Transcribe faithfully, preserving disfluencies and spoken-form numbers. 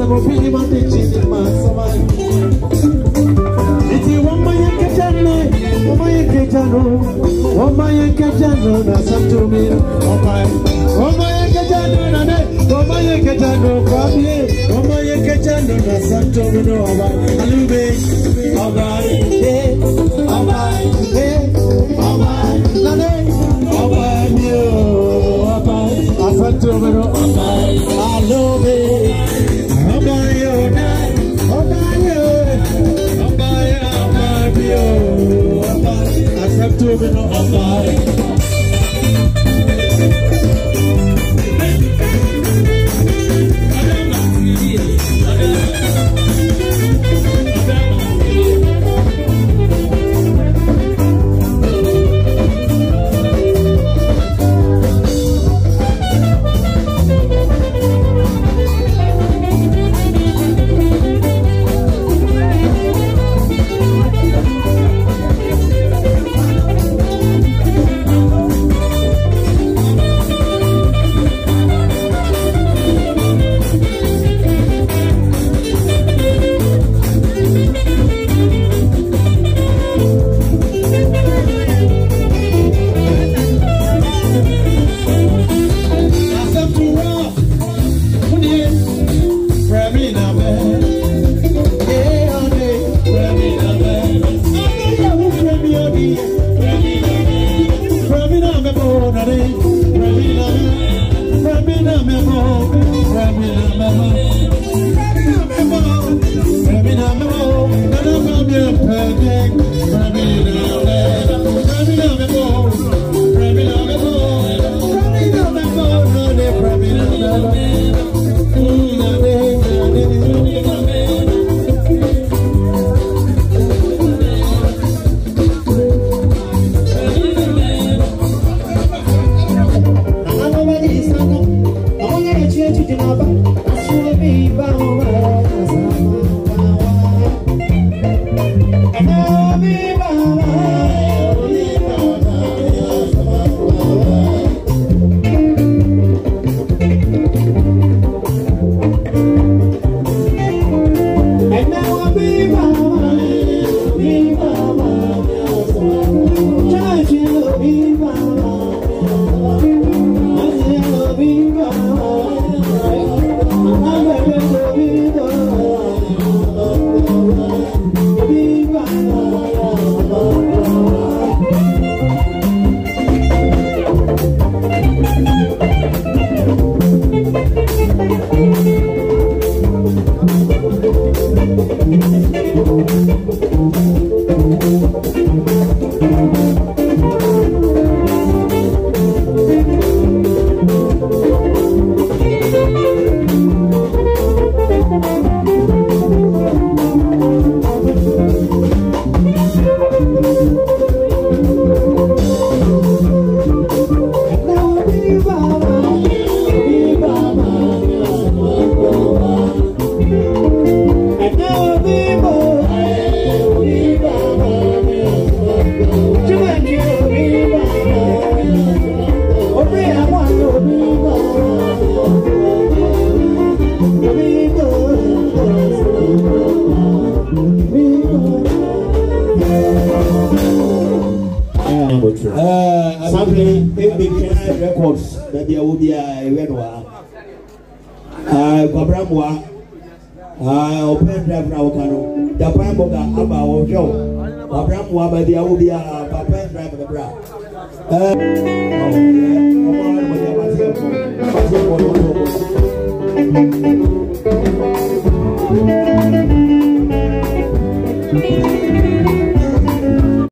mo pili ma de chini ma sama. Iti wama ye kejano, wama ye kejano, wama ye kejano na santomi. Wama wama ye kejano na ne, wama ye kejano kwabie, wama ye kejano na santomi no wama. Alube, wama ye, wama ye, wama na ne, wama ye, wama asantomi no wama. Alube, wama ye na, wama ye, wama ye, wama ye, wama asantomi no wama. Records, maybe I will be a red one. I Babramwa, I open drive now. Can the Pamboga about our show? Babramwa, but there will be a Papa drive the bra. Oh, yeah, come on,